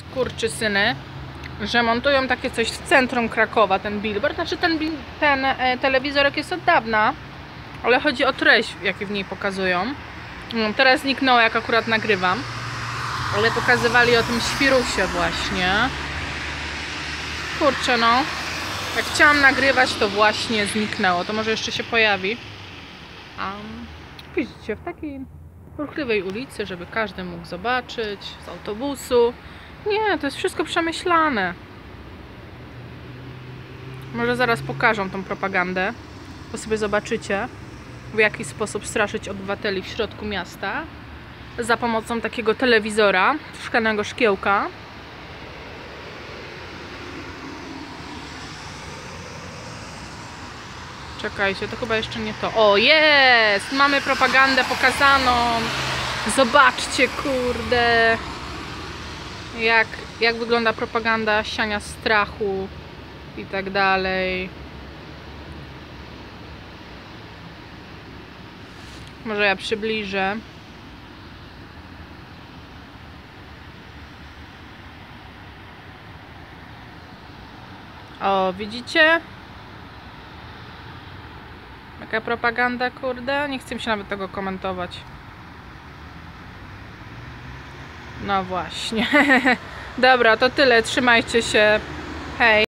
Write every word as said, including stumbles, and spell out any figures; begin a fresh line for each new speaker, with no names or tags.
skurczysyny, że montują takie coś w centrum Krakowa, ten billboard. Znaczy ten, ten e, telewizorek jest od dawna, ale chodzi o treść, jakie w niej pokazują. No, teraz zniknęło, jak akurat nagrywam, ale pokazywali o tym świrusie właśnie. Kurczę, no, jak chciałam nagrywać, to właśnie zniknęło. To może jeszcze się pojawi. Um, widzicie, w takiej ruchliwej ulicy, żeby każdy mógł zobaczyć, z autobusu. Nie, to jest wszystko przemyślane. Może zaraz pokażą tą propagandę, bo sobie zobaczycie, w jaki sposób straszyć obywateli w środku miasta za pomocą takiego telewizora, szklanego szkiełka. Czekajcie, to chyba jeszcze nie to. O, jest! Mamy propagandę pokazaną. Zobaczcie, kurde, jak, jak wygląda propaganda siania strachu i tak dalej. Może ja przybliżę. O, widzicie? Jaka propaganda, kurde? Nie chcę mi się nawet tego komentować. No właśnie. Dobra, to tyle. Trzymajcie się. Hej.